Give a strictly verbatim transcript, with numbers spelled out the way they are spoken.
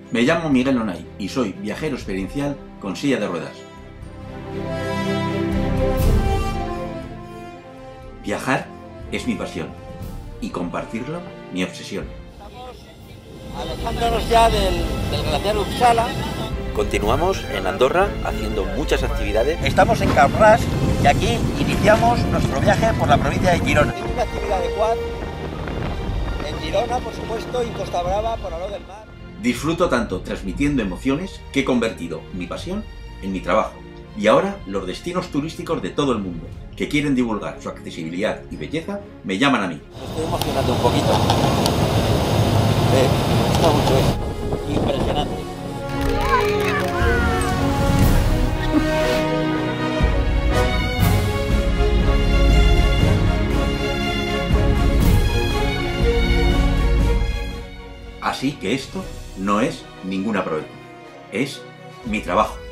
Me llamo Miguel Onay y soy viajero experiencial con silla de ruedas. Viajar es mi pasión y compartirlo mi obsesión. Estamos alejándonos ya del, del glaciar Uppsala. Continuamos en Andorra haciendo muchas actividades. Estamos en Carràs y aquí iniciamos nuestro viaje por la provincia de Girona. Hay una actividad de quad en Girona, por supuesto, y en Costa Brava, por lo del mar. Disfruto tanto transmitiendo emociones que he convertido mi pasión en mi trabajo. Y ahora los destinos turísticos de todo el mundo que quieren divulgar su accesibilidad y belleza me llaman a mí. Me estoy emocionando un poquito. Eh, me gusta mucho esto. Impresionante. Así que esto no es ninguna prueba, es mi trabajo.